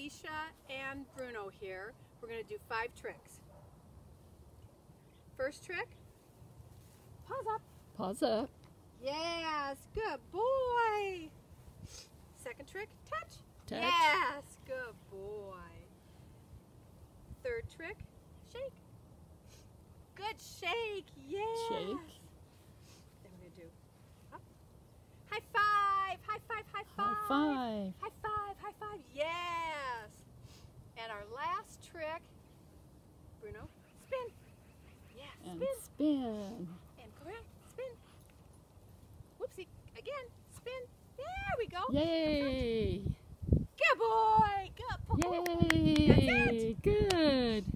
Alicia and Bruno here. We're going to do 5 tricks. First trick, paws up. Paws up. Yes, good boy. Second trick, touch. Touch. Yes, good boy. Third trick, shake. Good shake, yes. Shake. Then we're going to do up. High five, high five, high five. High five. High five, high five, yes. And our last trick, Bruno, spin. Yes, And spin. spin. And correct, spin. Whoopsie, again, spin. There we go. Yay! Good boy, good boy. Yay! That's it. Good.